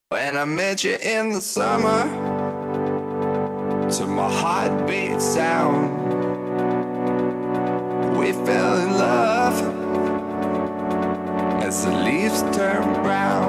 When I met you in the summer, to my heartbeat sound, we fell in love as the leaves turn brown.